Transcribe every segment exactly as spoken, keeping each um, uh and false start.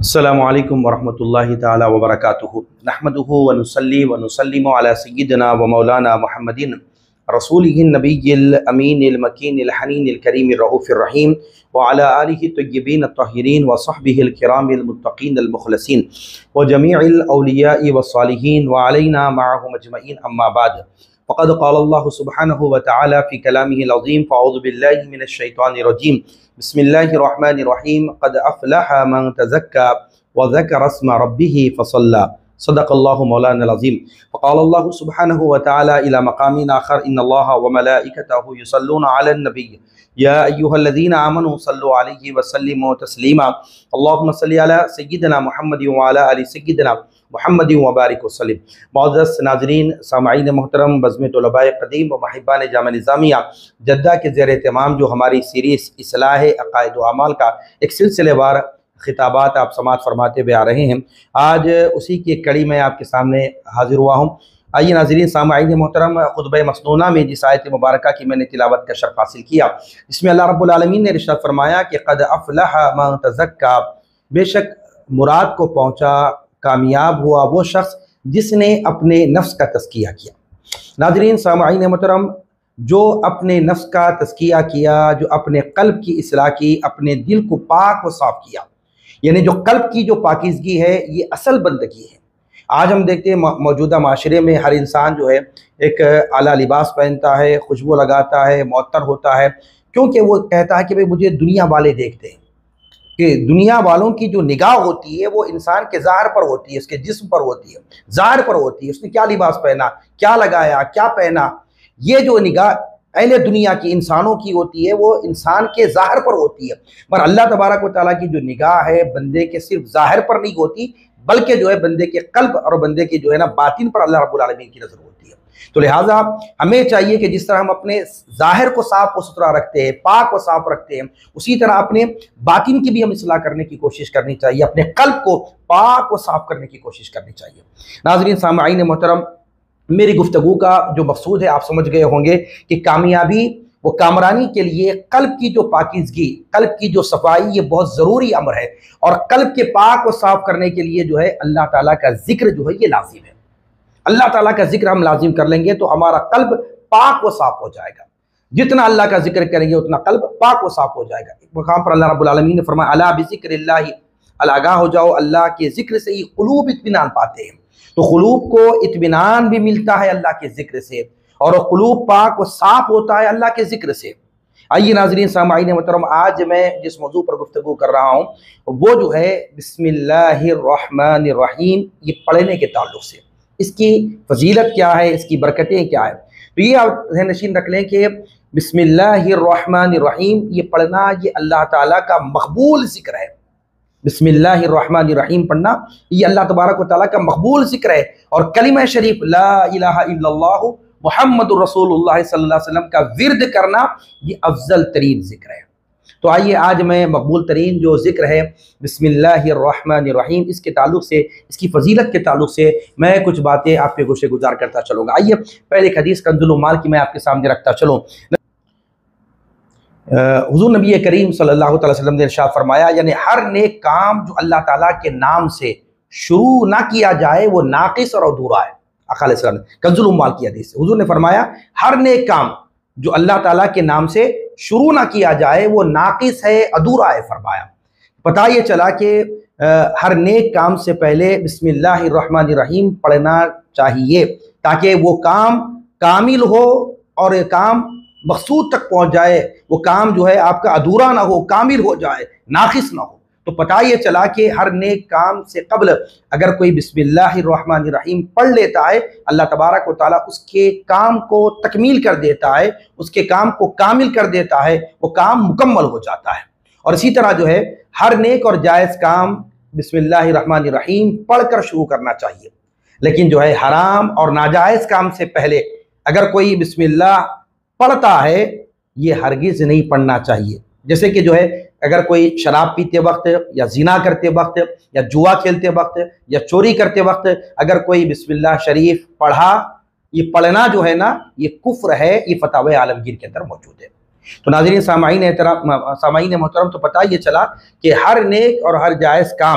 अस्सलामु अलैकुम वरहमतुल्लाहि ताला व बरकातुहू नहमदुहु व नुसल्ली व नुसल्लिमु अला सय्यिदिना व मौलाना मुहम्मदिन रसूलिहिन नबिय्यिल अमीनिल मकीनिल हनीनिल करीमिर रऊफिर रहीम व अला आलिहि तय्यिबीन अत्ताहिरीन व सहबिहिल किरामिल मुत्तक़ीनिल मुखलसीन व जमीइल औलियाइ व सालिहीन व अलैना मअहुम अजमईन अम्मा बाद फ़क़द क़ाल अल्लाहु सुब्हानहु व तआला फ़ी कलामिहिल अज़ीम फ़अऊज़ु बिल्लाहि मिनश शैतानिर रजीम बिस्मिल्लाहिर रहमानिर रहीम क़द अफ़लह मन तज़क्का व ज़करा अस्म रब्बिही फ़सल्ला सदक़ल्लाहु मौलाना अज़ीम फ़क़ाल अल्लाहु सुब्हानहु व तआला इला मक़ामिन आख़र इन्नल्लाहा व मलाइकतहु युसल्लूना अलन नबी या अय्युहल्लज़ीना आमनू सल्लु अलैहि व सल्लिमू तस्लीमा अल्लाहुम्मा सल्लि अला सय्यिदिना मुहम्मदिन व अला आलि सय्यिदिना मुहम्मदिन व बारिक वसल्लिम। मुअज़्ज़ज़ नाज़रीन, सामईन मोहतरम, बज़्म तुलबाए क़दीम व महिबान जामा निज़ामिया जद्दा के ज़ेर एहतमाम जो हमारी सीरीज़ इस्लाह अक़ाइद व अमाल का एक सिलसिलेवार खिताबात आप समाअत फरमाते हुए आ रहे हैं, आज उसी की एक कड़ी में आपके सामने हाजिर हुआ हूँ। आइए नाज़रीन, सामईन मोहतरम, खुतबा मसनूना में जिस आयत मुबारका की मैंने तिलावत का शर्फ़ हासिल किया, जिसमें अल्लाह रब्बुल आलमीन ने इरशाद फरमाया कि क़द अफ़लह मन तज़क्का, बेशक मुराद को पहुँचा, कामयाब हुआ वो शख्स जिसने अपने नफ्स का तज़किया किया। नाज़रीन सामईन मोहतरम, जो अपने नफ्स का तज़किया किया, जो अपने क़ल्ब की इस्लाह की, अपने दिल को पाक व साफ़ किया, यानी जो क़ल्ब की जो पाकीज़गी है, ये असल बंदगी है। आज हम देखते हैं मौजूदा माशरे में हर इंसान जो है एक आला लिबास पहनता है, खुशबू लगाता है, मुअत्तर होता है, क्योंकि वो कहता है कि भाई मुझे दुनिया वाले देखते हैं। कि दुनिया वालों की जो निगाह होती है वो इंसान के ज़ाहिर पर होती है, उसके जिस्म पर होती है, ज़ाहिर पर होती है, उसने क्या लिबास पहना, क्या लगाया, क्या पहना। ये जो निगाह अहले दुनिया की इंसानों की होती है वो इंसान के ज़ाहिर पर होती है, पर अल्लाह तबारक व तआला की जो निगाह है बंदे के सिर्फ ज़ाहिर पर नहीं होती, बल्कि जो है बंदे के क़ल्ब और बंदे के जो है ना बातिन पर अल्लाह रब्बुल आलमीन की नज़र होती है। तो लिहाजा हमें चाहिए कि जिस तरह हम अपने ज़ाहिर को साफ़ व सुथरा रखते हैं, पाक व साफ़ रखते हैं, उसी तरह अपने बातिन की भी हम इस्लाह करने की कोशिश करनी चाहिए, अपने क़ल्ब को पाक व साफ़ करने की कोशिश करनी चाहिए। नाज़रीन सामईन मोहतरम, मेरी गुफ्तगू का जो मकसूद है आप समझ गए होंगे कि कामयाबी वो कामरानी के लिए क़ल्ब की जो पाकीज़गी, क़ल्ब की जो सफाई, ये बहुत ज़रूरी अमर है। और क़ल्ब के पाक व साफ़ करने के लिए जो है अल्लाह ताला का ज़िक्र जो है ये लाजिम है। अल्लाह ताला का जिक्र हम लाजिम कर लेंगे तो हमारा क़ल्ब पाक व साफ़ हो जाएगा। जितना अल्लाह का जिक्र करेंगे उतना क़ल्ब पाक व साफ़ हो जाएगा। एक मकाम पर अल्लाह रब्बुल आलमीन ने फरमाया, अला बिज़िक्रिल्लाहि, आगाह हो जाओ, अल्लाह के जिक्र से ही क़ुलूब इत्मीनान पाते हैं। तो क़ुलूब को इत्मीनान भी मिलता है अल्लाह के जिक्र से, और क़ुलूब पाक व साफ़ होता है अल्लाह के जिक्र से। आइए नाज़रीन सामईन मोहतरम, आज मैं जिस मौजू पर गुफ्तगू कर रहा हूँ वो जो है बिस्मिल्लाहिर रहमानिर रहीम, ये पढ़ने के ताल्लुक़ से, इसकी फजीलत क्या है, इसकी बरकतें क्या है। तो ये आप ज़हन नशीन रख लें कि बिस्मिल्लाहिर रहमानिर रहीम ये पढ़ना ये अल्लाह ताला का मकबूल ज़िक्र है। बिस्मिल्लाहिर रहमानिर रहीम पढ़ना ये अल्लाह तबारक व तआला का मकबूल ज़िक्र है। और कलिमा शरीफ ला इलाहा इल्लल्लाहु मुहम्मदुर रसूलुल्लाह सल्लल्लाहु अलैहि वसल्लम का विर्द करना ये अफजल तरीन ज़िक्र है। तो आइए आज मैं मकबूल तरीन जो ज़िक्र है बिस्मिल्लाहिर रहमानिर रहीम, इसके ताल्लुक़ से, इसकी फजीलत के ताल्लुक़ से मैं कुछ बातें आपके गोशे गुजार करता चलूँगा। आइए पहले एक हदीस कंजुल उम्माल की मैं आपके सामने रखता चलूँ। हुज़ूर नबी करीम सल्लल्लाहु अलैहि वसल्लम ने इरशाद फरमाया, यानी हर नेक काम जो अल्लाह ताला के नाम से शुरू ना किया जाए वो नाक़िस और अधूरा है। आका अलैहिस्सलाम ने कंजुल उम्माल की हदीस से हुज़ूर ने फरमाया, हर नेक काम जो अल्लाह ताला के नाम से शुरू ना किया जाए वो नाक़िस है, अधूरा है। फरमाया, पता ये चला कि हर नेक काम से पहले बिस्मिल्लाहिर रहमानिर रहीम पढ़ना चाहिए ताकि वो काम कामिल हो और ये काम मकसूद तक पहुंच जाए, वो काम जो है आपका अधूरा ना हो, कामिल हो जाए, नाक़िस ना हो। तो पता ये चला कि हर नेक काम से कबल अगर कोई बिस्मिल्लाहिर रहमानिर रहीम पढ़ लेता है, अल्लाह तबारक व तआला उसके काम को तकमील कर देता है, उसके काम को कामिल कर देता है, वो काम मुकम्मल हो जाता है। और इसी तरह जो है हर नेक और जायज़ काम बिस्मिल्लाहिर रहमानिर रहीम पढ़ कर शुरू करना चाहिए। लेकिन जो है हराम और नाजायज़ काम से पहले अगर कोई बिस्मिल्लाह पढ़ता है, ये हरगिज़ नहीं पढ़ना चाहिए। जैसे कि जो है अगर कोई शराब पीते वक्त या ज़िना करते वक्त या जुआ खेलते वक्त या चोरी करते वक्त अगर कोई बिस्मिल्लाह शरीफ पढ़ा, ये पढ़ना जो है ना ये कुफ्र है, ये फतावे आलमगीर के अंदर मौजूद है। तो नाज़रीन सामाईन एहतराम सामाईन मोहतरम, तो पता ये चला कि हर नेक और हर जायज़ काम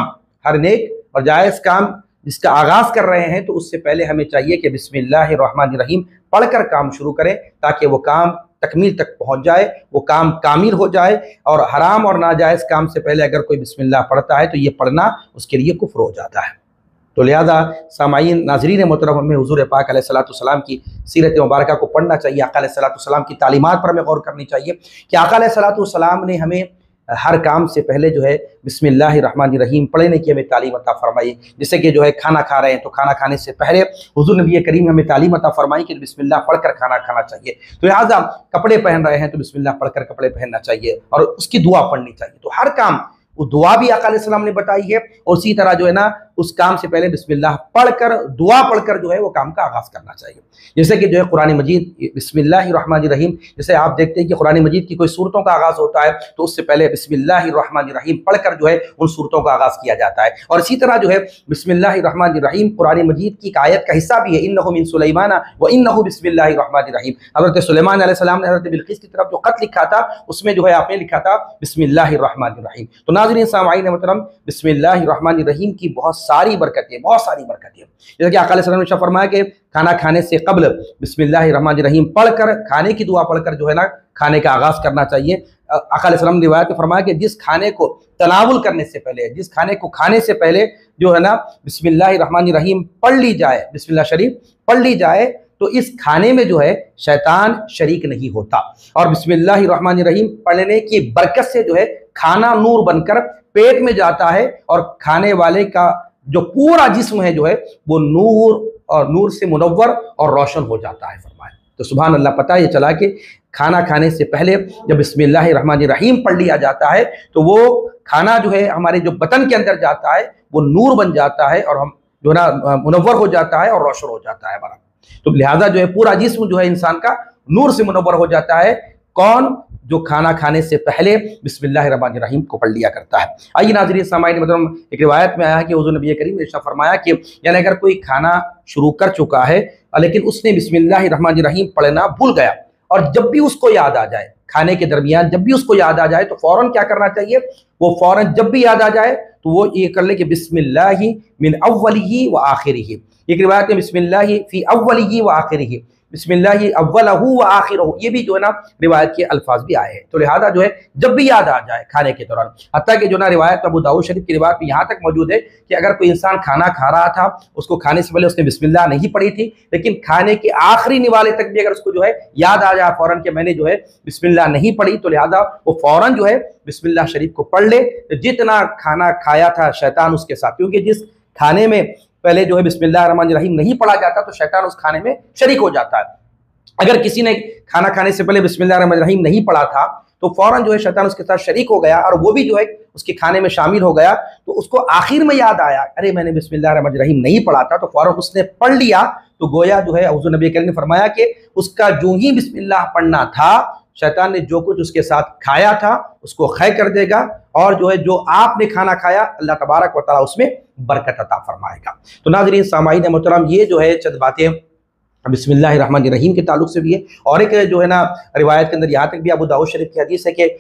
हर नेक और जायज़ काम जिसका आगाज़ कर रहे हैं तो उससे पहले हमें चाहिए कि बिस्मिल्लाहिर्रहमानिर्रहीम पढ़कर काम शुरू करें, ताकि वो काम तकमील तक पहुंच जाए, वो काम कामिल हो जाए। और हराम और नाजायज़ काम से पहले अगर कोई बिस्मिल्लाह पढ़ता है तो ये पढ़ना उसके लिए कुफ्र हो जाता है। तो लिहाजा सामाईन नाज़रीन मोहतरम, हमें हुज़ूर पाक अलैहिस्सलातु वस्सलाम की सीरत मुबारक को पढ़ना चाहिए, आका अलैहिस्सलातु वस्सलाम की तालीमात पर हमें गौर करनी चाहिए कि आका अलैहिस्सलातु वस्सलाम ने हमें हर काम से पहले जो है बिस्मिल्लाहिर्रहमानिर्रहीम पढ़ने की हमें तालीम अता फरमाई। जैसे कि जो है खाना खा रहे हैं तो खाना खाने से पहले हुज़ूर नबी करीम हमें तालीम अता फरमाई कि बिस्मिल्लाह पढ़कर खाना खाना चाहिए। तो लिहाजा कपड़े पहन रहे हैं तो बिस्मिल्लाह पढ़कर कपड़े पहनना चाहिए और उसकी दुआ पढ़नी चाहिए। तो हर काम वो दुआ भी आका अलैहिस्सलाम ने बताई है, और उसी तरह जो है ना उस काम से पहले बिस्मिल्लाह पढ़कर दुआ पढ़कर जो है वो काम का आगाज़ करना चाहिए। जैसे कि जो है कुरान मजीद बिस्मिल्लाहिर्रहमानिर्रहीम, जैसे आप देखते हैं कि कुरान मजीद की कोई सूरतों का आगाज़ होता है तो उससे पहले बिस्मिल्लाहिर्रहमानिर्रहीम पढ़कर जो है उन सूरतों का आगाज़ किया जाता है। और इसी तरह जो है बिस्मिल्लाहिर्रहमानिर्रहीम कुरान मजीद की एक आयत का हिस्सा भी है, इन्नहु मिन सुलैमान व इन्नहु बिस्मिल्लाहिर्रहमानिर्रहीम। हज़रत सुलेमान अलैहिस्सलाम ने हज़रत बिल्किस की तरफ जो ख़त लिखा था उसमें जो है आपने लिखा था बिस्मिल्लाहिर्रहमानिर्रहीम। तो नाज़रीन सामाईन मोहतरम, बिस्मिल्लाहिर्रहमानिर्रहीम की बहुत सारी बरकतें बहुत सारी बरकतें जैसे कि आका अलैहिस्सलाम ने फरमाया कि खाना खाने से कब्ल बिस्मिल्लाहिर्रहमानिर्रहीम पढ़कर, खाने की दुआ पढ़कर जो है ना खाने का आगाज़ करना चाहिए। आका अलैहिस्सलाम ने रिवायत में फरमाया कि जिस खाने को तनावुल करने से पहले, जिस खाने को खाने से पहले जो है ना बिस्मिल्लाहिर्रहमानिर्रहीम पढ़ ली जाए, बिस्मिल्लाह शरीफ पढ़ ली जाए, तो इस खाने में जो है शैतान शरीक नहीं होता। और बिस्मिल्लाहिर्रहमानिर्रहीम पढ़ने की बरकत से जो है खाना नूर बनकर पेट में जाता है और खाने वाले का जो पूरा जिस्म है जो है वो नूर और नूर से मुनव्वर और रोशन हो जाता है फरमाया। तो सुभान अल्लाह, पता ये चला कि खाना खाने से पहले जब बिस्मिल्लाहिर्रहमानिर्रहीम पढ़ लिया जाता है तो वो खाना जो है हमारे जो बदन के अंदर जाता है वो नूर बन जाता है और हम जो ना मुनव्वर हो जाता है और रोशन हो जाता है हमारा। तो लिहाजा जो है पूरा जिस्म जो है इंसान का नूर से मुनव्वर हो जाता है। कौन? जो खाना खाने से पहले बिस्मिल्लाहिर्रहमानिर्रहीम को पढ़ लिया करता है। आइए नाज़रीन सामाईन, मतलब एक रिवायत में आया है कि हुज़ूर नबी करीम ने इरशाद फरमाया कि यानी अगर कोई खाना शुरू कर चुका है लेकिन उसने बिस्मिल्लाहिर्रहमानिर्रहीम पढ़ना भूल गया और जब भी उसको याद आ जाए, खाने के दरमियान जब भी उसको याद आ जाए तो फौरन क्या करना चाहिए? वो फौरन जब भी याद आ जाए तो वो ये कर ले कि बिस्मिल्लाहि मिन अव्वलिही व आखिरिही। एक रिवायत में बिस्मिल्लाहि फी अव्वलिही व आखिरिही, बिस्मिल्लाहि अव्वलहू व आखिरहू, ये भी जो है ना रिवायत के अल्फाज भी आए हैं। तो लिहाजा जो है जब भी याद आ जाए खाने के दौरान, हत्ता कि जो ना रिवायत अबू दाऊद शरीफ की रिवायत में यहाँ तक मौजूद है कि अगर कोई इंसान खाना खा रहा था, उसको खाने से पहले उसने बिस्मिल्लाह नहीं पढ़ी थी, लेकिन खाने के आखिरी निवाले तक भी अगर उसको जो है याद आ जाए फौरन कि मैंने जो है बिस्मिल्लाह नहीं पढ़ी, तो लिहाजा वो फौरन जो है बिस्मिल्लाह शरीफ को पढ़ ले। तो जितना खाना खाया था शैतान उसके साथ, क्योंकि जिस खाने में पहले जो है बिस्मिल्लाहिर्रहमानिर्रहीम नहीं पढ़ा जाता तो शैतान उस खाने में शरीक हो जाता है। अगर किसी ने खाना खाने से पहले बिस्मिल्लाहिर्रहमानिर्रहीम नहीं पढ़ा था तो फौरन जो है शैतान उसके साथ शरीक हो गया और वो भी जो है उसके खाने में शामिल हो गया, तो उसको आखिर में याद आया अरे मैंने बिस्मिल्लाहिर्रहमानिर्रहीम नहीं पढ़ा था, तो फौरन उसने पढ़ लिया। तो गोया जो है हुज़ूर नबी करीम ने फरमाया कि उसका जो ही बिस्मिल्लाह पढ़ना था, शैतान ने जो कुछ उसके साथ खाया था उसको खै कर देगा और जो है जो आपने खाना खाया अल्लाह तबारक व तआला उसमें बरकत अता फरमाएगा। तो नाज़रीन सामाईन मोहतरम, ये जो है चंद बातें बिस्मिल्लाहिर्रहमानिर्रहीम के ताल्लुक से भी है। और एक जो है ना रिवायत के अंदर यहाँ तक भी अबू दाऊद शरीफ की हदीस है कि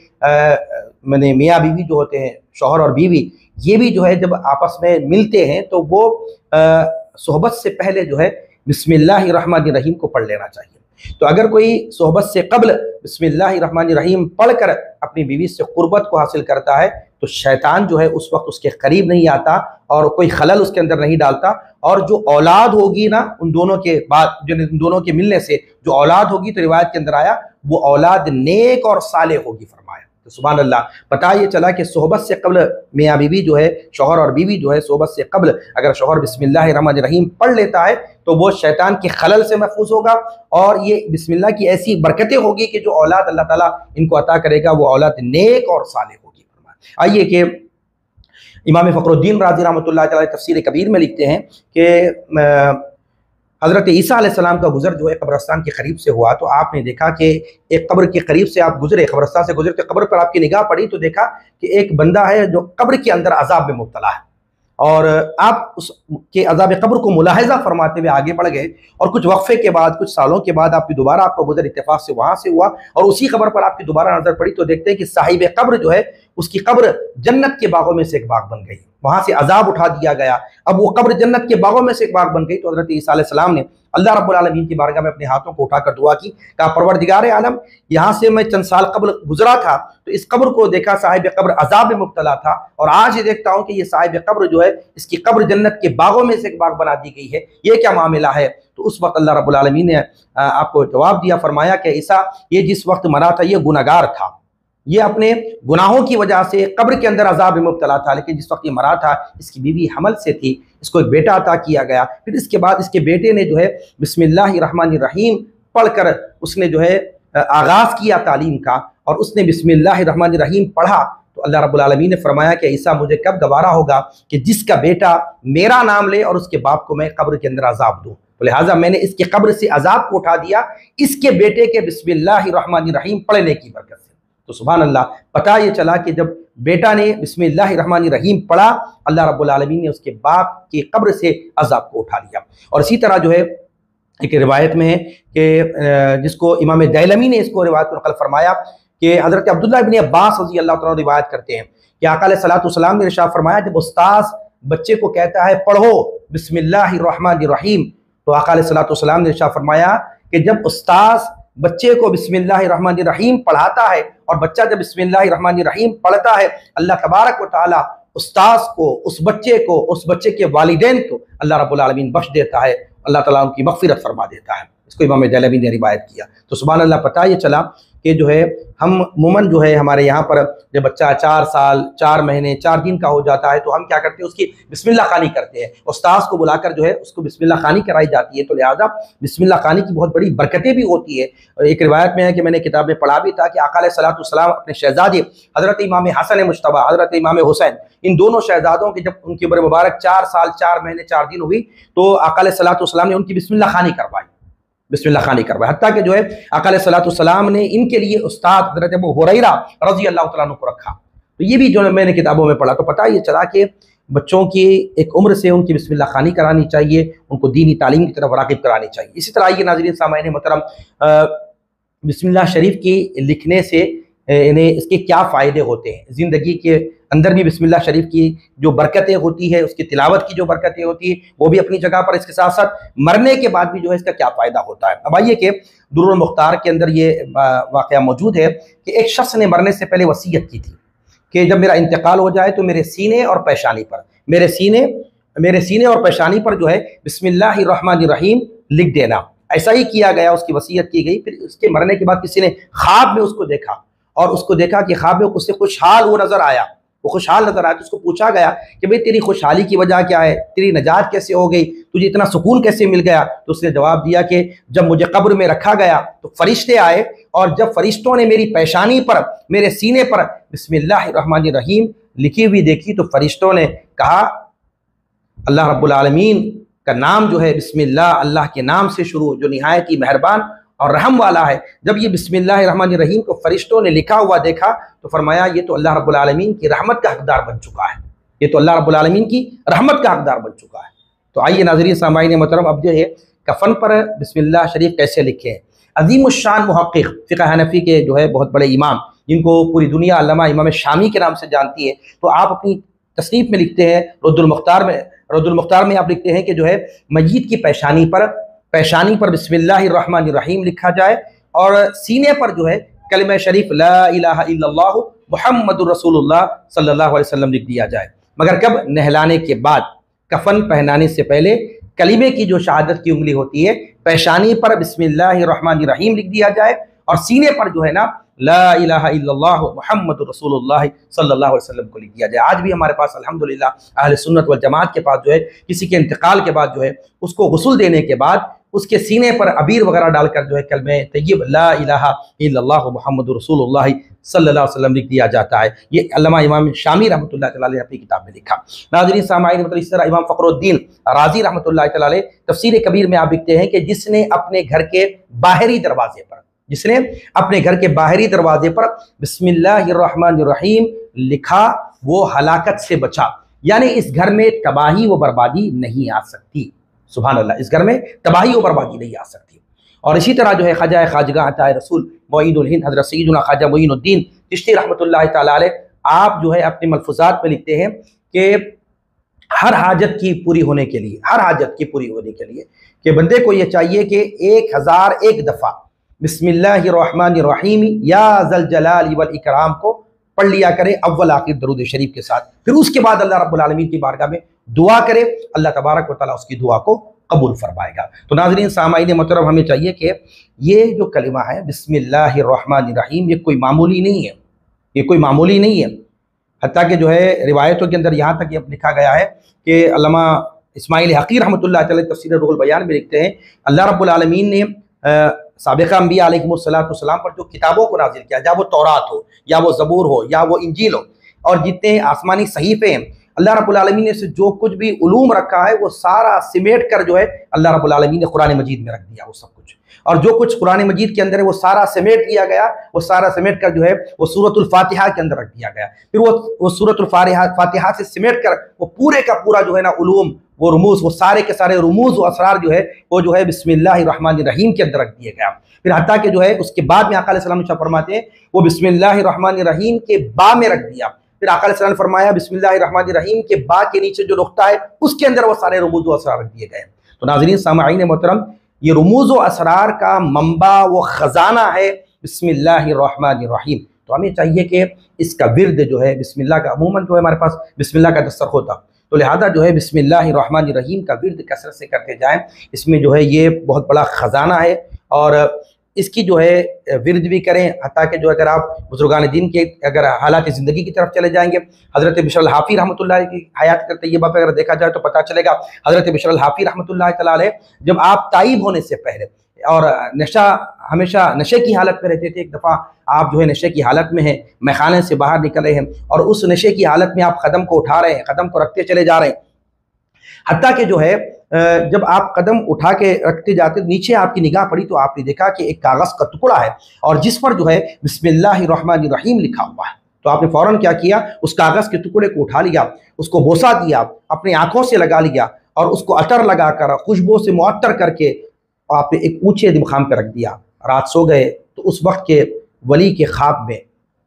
मैंने मियाँ बीवी जो होते हैं, शौहर और बीवी, ये भी जो है जब आपस में मिलते हैं तो वो सोहबत से पहले जो है बिस्मिल्लाहिर्रहमानिर्रहीम को पढ़ लेना चाहिए। तो अगर कोई सोहबत से कब्ल बिस्मिल्लाहिर्रहमानिर्रहीम पढ़कर अपनी बीवी से कुर्बत को हासिल करता है तो शैतान जो है उस वक्त उसके करीब नहीं आता और कोई खलल उसके अंदर नहीं डालता, और जो औलाद होगी ना उन दोनों के बाद, जो उन दोनों के मिलने से जो औलाद होगी, तो रिवायत के अंदर आया वो औलाद नेक और साले होगी फरमाया। तो सुभान अल्लाह, पता ये चला कि सोहबत से कब्ल मियाँ बीवी जो है, शौहर और बीवी जो है, सोहबत से कब्ल अगर शौहर बिस्मिल्लाहिर्रहमानिर्रहीम पढ़ लेता है तो वो शैतान के खलल से महफूज होगा और ये बिस्मिल्लाह की ऐसी बरकतें होगी कि जो औलाद अल्लाह ताला इनको अता करेगा वो औलाद नेक और साले होगी। आइए कि इमाम फ़खरुद्दीन राज़ी रहमतुल्लाह अलैह तफसीर कबीर में लिखते हैं कि हज़रत ईसा अलैहिस्सलाम का गुज़र जो है कब्रस्तान के करीब से हुआ, तो आपने देखा कि एक कब्र के करीब से आप गुजरे, कब्रस्तान से गुजरते कब्र पर आपकी निगाह पड़ी तो देखा कि एक बंदा है जो कब्र के अंदर अजाब में मुब्तला है। और आप उसके अज़ाब कब्र को मुलाहिज़ा फरमाते हुए आगे बढ़ गए और कुछ वक्फे के बाद, कुछ सालों के बाद आपकी दोबारा आपका गुज़र इत्तेफाक से वहाँ से हुआ और उसी कब्र पर आपकी दोबारा नज़र पड़ी तो देखते हैं कि साहिब कब्र जो है उसकी कब्र जन्नत के बागों में से एक बाग बन गई, वहाँ से अजाब उठा दिया गया। अब वो कब्र जन्नत के बागों में से एक बाग बन गई तो हज़रत ईसा अलैहिस्सलाम ने अल्लाह रब्बुल आलमीन की बारगाह में अपने हाथों को उठाकर दुआ की, कहा परवरदिगार आलम, यहाँ से मैं चंद साल कब्ल गुजरा था तो इस कब्र को देखा साहिब कब्र अजाब में मुब्तला था और आज ये देखता हूँ कि ये साहिब कब्र जो है इसकी कब्र जन्नत के बागों में से एक बाग बना दी गई है, ये क्या मामला है। तो उस वक्त अल्लाह रब्बुल आलमीन ने आपको जवाब दिया, फरमाया कि ईसा ये जिस वक्त मरा था ये गुनहगार था, ये अपने गुनाहों की वजह से कब्र के अंदर अजाब में मुब्तला था, लेकिन जिस वक्त ये मरा था इसकी बीवी हमल से थी, इसको एक बेटा अता किया गया। फिर इसके बाद इसके बेटे ने जो है बिस्मिल्लाहिर्रहमानिर्रहीम पढ़कर उसने जो है आगाज़ किया तालीम का और उसने बिस्मिल्लाहिर्रहमानिर्रहीम पढ़ा तो अल्लाह रब्बुल आलमीन ने फरमाया कि ईसा मुझे कब गवारा होगा कि जिसका बेटा मेरा नाम ले और उसके बाप को मैं कब्र के अंदर अजाब दूँ, तो लिहाजा मैंने इसके कब्र से अजाब को उठा दिया इसके बेटे के बिस्मिल्लाहिर्रहमानिर्रहीम पढ़ने की बरकत से। तो सुभान अल्लाह, पता ये चला कि जब बेटा ने बिस्मिल्लाहिर्रहमानिर्रहीम पढ़ा अल्लाह रब्बुल आलमीन ने उसके बाप की कब्र से अजाब को उठा लिया। और इसी तरह जो है एक रिवायत में है कि जिसको इमाम दैलमी ने इसको रिवायत नकल फरमाया कि हज़रत अब्दुल्लाह इब्न अब्बास रज़ी अल्लाह तआला रिवायत करते हैं कि आका अलैहिस्सलातु वस्सलाम ने इरशाद फरमाया जब उस्ताद बच्चे को कहता है पढ़ो बिस्मिल्लाहिर्रहमानिर्रहीम तो आका अलैहिस्सलातु वस्सलाम ने इरशाद फरमाया कि जब उस्ताद बच्चे को बिस्मिल्लाहिर्रहमानिर्रहीम पढ़ाता है और बच्चा जब बिस्मिल्लाहिर्रहमानिर्रहीम पढ़ता है अल्लाह तबारक व तआला उस्ताद को, उस बच्चे को, उस बच्चे के वालिदैन को अल्लाह रब्बुल आलमीन बख्श देता है, अल्लाह ताला उनकी मग़फ़िरत फरमा देता है। इसको इमाम दैलवी ने रिवायत किया। तो सुभान अल्लाह, पता ये चला कि जो है हम मुमन जो है हमारे यहाँ पर जब बच्चा चार साल चार महीने चार दिन का हो जाता है तो हम क्या करते हैं उसकी बिस्मिल्लाह खानी करते हैं, उस्ताद को बुलाकर जो है उसको बिस्मिल्लाह खानी कराई जाती है। तो लिहाजा बिस्मिल्लाह खानी की बहुत बड़ी बरकतें भी होती है। एक रिवायत में है कि मैंने किताब में पढ़ा भी था कि आका अलैहिस्सलातु वस्सलाम अपने शहजादे हज़रत इमाम हसन मुज्तबा, हज़रत इमाम हुसैन, इन दोनों शहजादों की जब उनकी उम्र मुबारक चार साल चार महीने चार दिन हुई तो आका अलैहिस्सलातु वस्सलाम ने उनकी बिस्मिल्लाह खानी करवाई, बिस्मिल्लाह खानी करवाई। हत्ता कि जो है आका अलैहिस्सलातु वस्सलाम ने इनके लिए उस्ताद हज़रत अबू हुरैरा रज़ी अल्लाह तआला अन्हु को रखा। तो ये भी जो मैंने किताबों में पढ़ा तो पता ये चला कि बच्चों की एक उम्र से उनकी बिस्मिल्लाह खानी करानी चाहिए, उनको दीनी तालीम की तरफ राग़िब करानी चाहिए। इसी तरह ये नाज़रीन सामाईन मोहतरम बिस्मिल्लाह शरीफ की लिखने से इन्हें इसके क्या फ़ायदे होते हैं, ज़िंदगी के अंदर भी बिस्मिल्लाह शरीफ की जो बरकतें होती है, उसकी तिलावत की जो बरकतें होती है वो भी अपनी जगह पर, इसके साथ साथ मरने के बाद भी जो है इसका क्या फ़ायदा होता है। अब आइए कि दुर्रुल मुख्तार के अंदर ये वाक़या मौजूद है कि एक शख्स ने मरने से पहले वसीयत की थी कि जब मेरा इंतकाल हो जाए तो मेरे सीने और पेशानी पर मेरे सीने मेरे सीने और पेशानी पर जो है बिस्मिल्लाहिर्रहमानिर्रहीम लिख देना। ऐसा ही किया गया, उसकी वसीयत की गई। फिर उसके मरने के बाद किसी ने ख्वाब में उसको देखा और उसको देखा कि ख्वाब में उससे खुशहाल वो नज़र आया, वो खुशहाल नजर आया। तो उसको पूछा गया कि भाई तेरी खुशहाली की वजह क्या है, तेरी नजात कैसे हो गई, तुझे इतना सुकून कैसे मिल गया। तो उसने जवाब दिया कि जब मुझे कब्र में रखा गया तो फरिश्ते आए और जब फरिश्तों ने मेरी पेशानी पर, मेरे सीने पर बिस्मिल्लाहिर्रहमानिर्रहीम लिखी हुई देखी तो फरिश्तों ने कहा अल्लाह रब्बुल आलमीन का नाम जो है बिस्मिल्लाह, अल्लाह के नाम से शुरू जो निहायत ही मेहरबान और रहम वाला है। जब ये बिस्मिल्लाहिर्रहमानिर्रहीम को फरिश्तों ने लिखा हुआ देखा तो फरमाया ये तो अल्लाह रब्बुल आलमीन की रहमत का हकदार बन चुका है, ये तो अल्लाह रब्बुल आलमीन की रहमत का हकदार बन चुका है। तो आइए नाज़रीन सामाईन मोहतरम, अब जो है कफन पर बिस्मिल्लाह शरीफ कैसे लिखे हैं। अज़ीमुश्शान मुहक़्क़िक़ फ़िक़्ह हनफ़ी के जो है बहुत बड़े इमाम, जिनको पूरी दुनिया अल्लामा इमाम शामी के नाम से जानती है, तो आप अपनी तसनीफ़ में लिखते हैं रद्दुल मुख्तार में रद्दुल मुख्तार में आप लिखते हैं कि जो है मय्यत की पेशानी पर पेशानी पर बिस्मिल्लाहिर्रहमानिर्रहीम लिखा जाए और सीने पर जो है कलिमा शरीफ ला इलाहा इल्लल्लाह मुहम्मदुर रसूलुल्लाह सल्लल्लाहु अलैहि वसल्लम लिख दिया जाए। मगर कब? नहलाने के बाद, कफन पहनाने से पहले कलिमे की जो शहादत की उंगली होती है पेशानी पर बिस्मिल्लाहिर्रहमानिर्रहीम लिख दिया जाए और सीने पर जो है ना ला इलाहा इल्लल्लाह मुहम्मदुर रसूलुल्लाह सल्लल्लाहु अलैहि वसल्लम को लिख दिया जाए। आज भी हमारे पास अल्हम्दुलिल्लाह अहले सुन्नत वल जमात के पास जो है किसी के इंतकाल के बाद जो है उसको गुस्ल देने के बाद उसके सीने पर अबीर वगैरह डालकर जो है कलमे तय्यब ला इलाहा इल्लल्लाह मुहम्मदुर रसूलुल्लाह सल्लल्लाहु अलैहि वसल्लम लिख दिया जाता है। ये अल्लामा इमाम शामी रहमतुल्लाह तआला ने अपनी किताब में लिखा। नाज़रीन सामाईन मतलब इस तरह इमाम फ़खरुद्दीन राज़ी रहमतुल्लाह तआला अलैह तफ़सीर कबीर में आप लिखते हैं कि जिसने अपने घर के बाहरी दरवाजे पर जिसने अपने घर के बाहरी दरवाजे पर बिस्मिल्लाहिर्रहमानिर्रहीम लिखा वो हलाकत से बचा। यानी इस घर में तबाही व बर्बादी नहीं आ सकती। सुभान अल्लाह, इस घर में तबाही व बर्बादी नहीं आ सकती। और इसी तरह जो है ख्वाजा खाजगा अता रसूल मोईनुल हिंद हज़रत सैयदना ख्वाजा मोईनुद्दीन चिश्ती रहमतुल्लाह तआला अलैह, आप जो है अपने मलफूज़ात में लिखते हैं कि हर हाजत की पूरी होने के लिए, हर हाजत की पूरी होने के लिए कि बंदे को ये चाहिए कि एक हज़ार एक दफ़ा बिस्मिल्लाहिर्रहमानिर्रहीम या ज़ल जलाल वल इकराम को पढ़ लिया करे अव्वल आखिर दरूद शरीफ के साथ। फिर उसके बाद अल्लाह रब्बुल आलमीन की बारगाह में दुआ करे, अल्लाह तबारक व तआला उसकी दुआ को कबूल फरमाएगा। तो नाज़रीन सामाईन मोहतरम, हमें चाहिए कि ये जो कलिमा है बिस्मिल्लाहिर्रहमानिर्रहीम, ये कोई मामूली नहीं है, ये कोई मामूली नहीं है। हत्ता कि जो है रिवायतों के अंदर यहाँ तक ये लिखा गया है कि अल्लामा इस्माइल हक़ी रहमतुल्लाह अलैह तफ़सीर रूहुल बयान में लिखते हैं, अल्लाह रब्बुल आलमीन ने साबिक़ा अंबिया अलैहिमुस्सलाम पर जो किताबों को नाज़िल किया, या वो तौरात हो या वो ज़बूर हो या वो इंजील हो, और जितने आसमानी सहीफ़े हैं, अल्लाह रब्बुल आलमीन ने से जो कुछ भी उलूम रखा है वो सारा सिमेट कर जो है अल्लाह रब्बुल आलमीन ने कुरान मजीद में रख दिया वो सब कुछ। और जो कुछ कुरान मजीद के अंदर है वो सारा समेट दिया गया, वो सारा समेट कर जो है वो सूरतुल फातिहा के अंदर रख दिया गया। फिर वो वो सूरतुल फातिहा से सिमेट कर वो पूरे का पूरा जो है ना उलूम, वो रुमूज़, वो सारे के सारे रुमूज़ व असरार जो है वो जो है बिस्मिल्लाहिर्रहमानिर्रहीम के अंदर रख दिया गया। फिर हत्ता कि जो है उसके बाद में आका अलैहिस्सलाम फरमाते हैं वो बिस्मिल्लाहिर्रहमानिर्रहीम के बा में रख दिया। फिर आका अलैहिस्सलाम ने फरमाया बिस्मिल्लाहिर्रहमानिर्रहीम के बा के नीचे जो नुक्ता है उसके अंदर वो सारे रुमूज़ व असरार रख दिए गए। तो नाज़रीन सामाईन मोहतरम, ये रुमूज़ व असरार का मंबा व ख़जाना है बिस्मिल्लाहिर्रहमानिर्रहीम। तो हमें चाहिए कि इसका विर्द जो है बिस्मिल्लाह का, अमूमन जो है हमारे पास बिस्मिल्लाह का दस्तरख़ुन होता, तो लिहाजा जो है बिस्मिल्लाहिर्रहमानिर्रहीम का विर्द कसरत से करते जाएं। इसमें जो है ये बहुत बड़ा ख़जाना है और इसकी जो है विर्द भी करें। हत्ता कि जो अगर आप बुजुर्गान दीन के अगर हालात ज़िंदगी की तरफ चले जाएंगे, हज़रत बिशर अल हाफ़ी रहमतुल्लाह की हयात के तय्यबा पर अगर देखा जाए तो पता चलेगा हज़रत बिशर अल हाफ़ी रहमतुल्लाह तआला अलैह जब आप ताइब होने से पहले और नशा हमेशा नशे की हालत में रहते थे, एक दफ़ा आप जो है नशे की हालत में हैं, मैखाने से बाहर निकले हैं और उस नशे की हालत में आप कदम को उठा रहे हैं, कदम को रखते चले जा रहे हैं, हत्ता कि जो है जब आप कदम उठा के रखते जाते नीचे आपकी निगाह पड़ी तो आपने देखा कि एक कागज़ का टुकड़ा है और जिस पर जो है बिस्मिल्लाहिर्रहमानिर्रहीम लिखा हुआ है। तो आपने फ़ौरन क्या किया, उस कागज़ के टुकड़े को उठा लिया, उसको बोसा दिया, अपनी आँखों से लगा लिया और उसको अतर लगा कर खुशबू से मुअत्तर करके आपने एक ऊँचे मुकाम पर रख दिया। रात सो गए तो उस वक्त के वली के ख्वाब में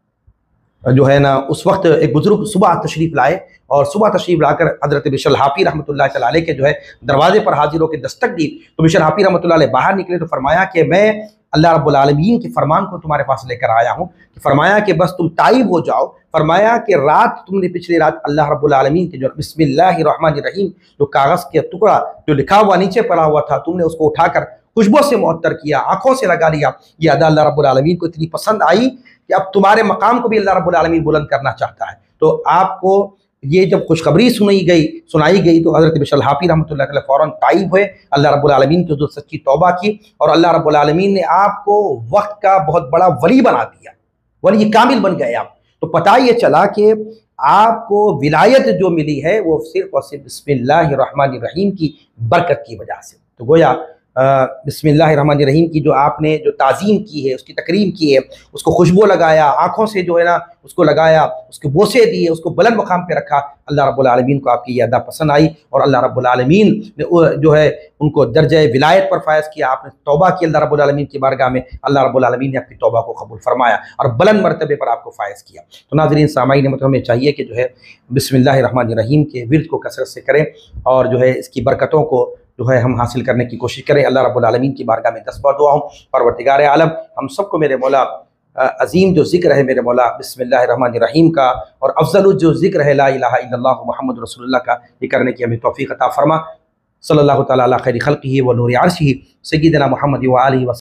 जो है ना उस वक्त एक बुजुर्ग सुबह तशरीफ़ लाए और सुबह तशरीफ़ लाकर हज़रत बिशर अल हाफ़ी रहमतुल्लाह तआला अलैह के जो है दरवाजे पर हाजिर होकर दस्तक दी। तो बिशर हाफ़ी रहमतुल्लाह अलैह बाहर निकले तो फरमाया कि मैं अल्लाह रब्बुल आलमीन के फरमान को तुम्हारे पास लेकर आया हूँ। कि फरमाया कि बस तुम ताइब हो जाओ। फरमाया कि रात तुमने पिछली रात अल्लाह रब्बुल आलमीन के जो बिस्मिल्लाहिर्रहमानिर्रहीम जो कागज़ के टुकड़ा जो लिखा हुआ नीचे पड़ा हुआ था, तुमने उसको उठाकर खुशबू से मुअत्तर किया, आँखों से लगा लिया। ये अदा अल्लाह रब्बुल आलमीन को इतनी पसंद आई कि अब तुम्हारे मकाम को भी अल्लाह रब्बुल आलमीन बुलंद करना चाहता है। तो आपको ये जब खुशखबरी सुनाई गई सुनाई गई तो हज़रत बिशर अल हाफ़ी रहमतुल्लाह अलैह फ़ौरन ताइब हुए, अल्लाह रब्बुल आलमीन की जो सच्ची तौबा की और अल्लाह रब्बुल आलमीन ने आपको वक्त का बहुत बड़ा वली बना दिया, वली कामिल बन गए आप। तो पता ये चला कि आपको विलायत जो मिली है वो सिर्फ और सिर्फ बिस्मिल्लाहिर्रहमानिर्रहीम की बरकत की वजह से। तो गोया बिस्मिल्लाहिर्रहमानिर्रहीम की जो आपने जो ताज़ीम की है, उसकी तकरीम की है, उसको खुशबू लगाया, आँखों से जो है ना उसको लगाया, उसके बोसे दिए, उसको बुलंद मकाम पे रखा, अल्लाह रब्बुल आलमीन को आपकी ये अदा पसंद आई और अल्लाह रब्बुल आलमीन ने जो है उनको दर्जे विलायत पर फायज़ किया। आपने तौबा की अल्लाह रब्बुल आलमीन की बारगाह में, अल्लाह रब्बुल आलमीन ने आपकी तौबा को कबूल फरमाया और बुलंद मरतबे पर आपको फायज़ किया। तो नाज़रीन सामाईन मतलब हमें चाहिए कि जो है बिस्मिल्लाहिर्रहमानिर्रहीम के विर्द को कसरत से करें और जो है इसकी बरकतों को जो है हम हासिल करने की कोशिश करें। अल्लाह रब्बुल आलमीन की बारगाह में दस बार दुआ हूँ। परवरदिगार आलम हम सबको मेरे मौला अज़ीम जो ज़िक्र है मेरे मौला बिस्मिल्लाहिर्रहमानिर्रहीम का और अफजल जो ज़िक्र है ला इलाहा इल्लल्लाह मुहम्मद रसूलुल्लाह का, ये करने की हमें तौफ़ीक़ अता फ़रमा। सल्लल्लाहु तआला अला खैरि ख़ल्क़िही व नूरि अर्शिही सय्यिदना मुहम्मद व आलिहि व